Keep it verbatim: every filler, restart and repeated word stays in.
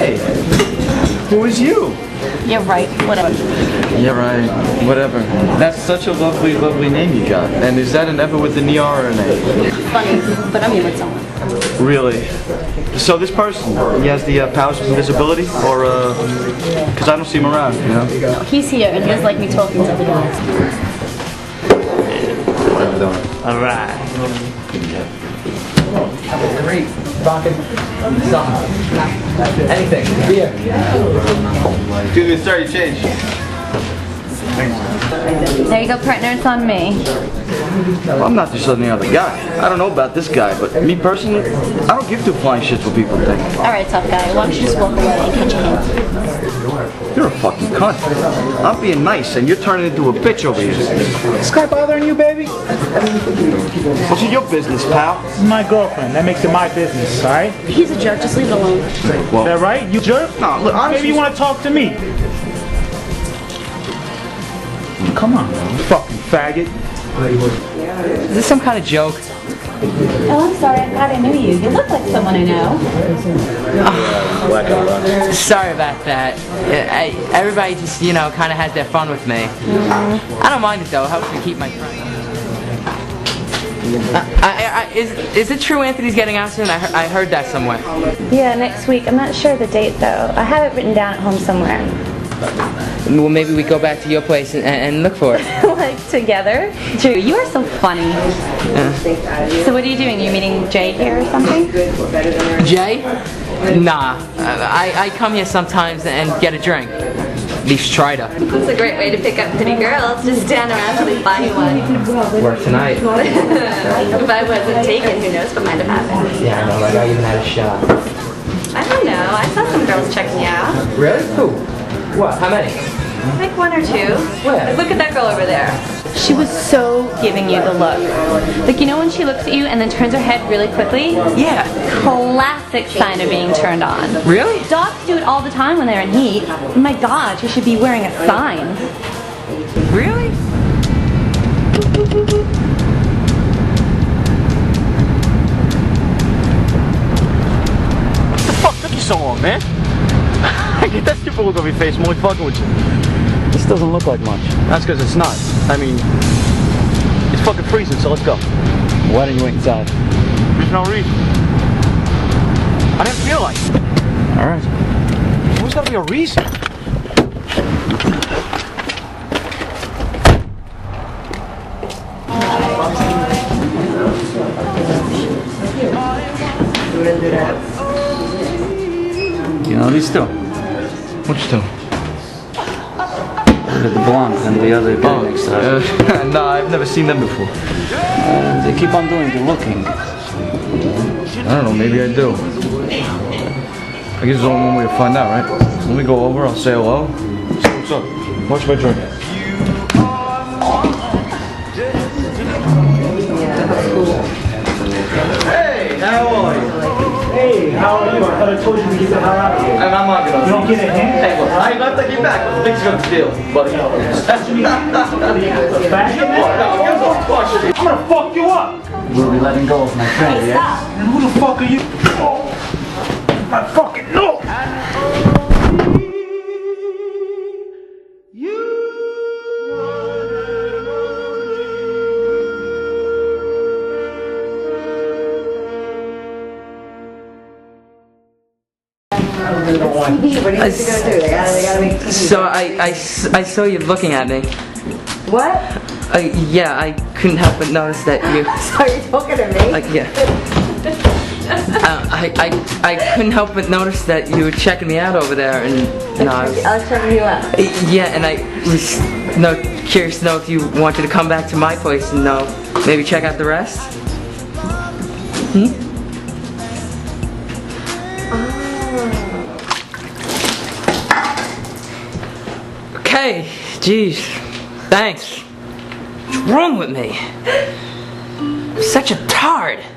Hey, who is you? You're right, whatever. Yeah, right, whatever. That's such a lovely, lovely name you got. And is that an ever with an E R or an A? Funny, but I'm here with someone. Really? So this person, he has the uh, powers of invisibility? Or, uh, because I don't see him around, you know? No, he's here and he doesn't like me talking to other guys. Whatever doing. Alright. Have a great vodka, something, anything, beer. Excuse me, sir, you change. There you go, partner, it's on me. Well, I'm not just any other guy. I don't know about this guy, but me personally, I don't give two flying shits what people think. Alright, tough guy, why don't you just walk away and catch your hand? You're a fucking cunt. I'm being nice, and you're turning into a bitch over here. This guy bothering you, baby? What's your business, pal? This is my girlfriend. That makes it my business, alright? He's a jerk, just leave it alone. Well, Is that right? You jerk? no, look, honestly, Maybe you want to talk to me. Come on, you fucking faggot. Is this some kind of joke? Oh, I'm sorry, I thought I knew you. You look like someone I know. Sorry about that. I, everybody just, you know, kind of has their fun with me. Mm-hmm. I don't mind it though. It helps me keep my friends. Uh, I, I, is, is it true Anthony's getting out soon? I, he I heard that somewhere. Yeah, next week. I'm not sure of the date though. I have it written down at home somewhere. Well, maybe we go back to your place and, and look for it. Like together? Drew, you are so funny. Yeah. So what are you doing? Are you meeting Jay here or something? Jay? Nah. I, I come here sometimes and get a drink. At least try to. It's a great way to pick up pretty girls. Just stand around till they buy you one. Work tonight. If I wasn't taken, who knows what might have happened. Yeah, I know, like I even had a shot. I don't know. I saw some girls checking you out. Really? Who? What? How many? Like one or two. Where? Look at that girl over there. She was so giving you the look. Like, you know when she looks at you and then turns her head really quickly? Yeah. Classic sign of being turned on. Really? Dogs do it all the time when they're in heat. Oh my god, she should be wearing a sign. Really? What the fuck took you so long, man? Get that stupid look over your face. I'm only fucking with you. This doesn't look like much. That's because it's not. I mean, it's fucking freezing, so let's go. Why didn't you wait inside? There's no reason. I didn't feel like it. Alright. There's always gotta be a reason. You know these two? Which two? The blonde and the other guy next to her. Uh, no, I've never seen them before. Uh, they keep on doing the looking. I don't know, maybe I do. I guess there's only one way to find out, right? Let me go over, I'll say hello. See what's up. Watch my drink. Hey, how are you? Hey, how are you? I thought I told you to get the hell out of here. And I'm not gonna. You don't get a hand? Hey, look, I ain't gonna take you back. What the thing's gonna steal, buddy? That's me. The fashion? I'm gonna fuck you up. We'll be letting go of my friend, yeah? And who the fuck are you? Oh, I fucking know. So I, I, I saw you looking at me. What? Uh, yeah, I couldn't help but notice that you. So you're talking to me? Like, yeah. uh, I, I, I couldn't help but notice that you were checking me out over there, and you know, I was, I was checking you out. uh, yeah, and I was you know, curious to know if you wanted to come back to my place and uh, maybe check out the rest. Hmm? Okay, geez, thanks. What's wrong with me? I'm such a tard.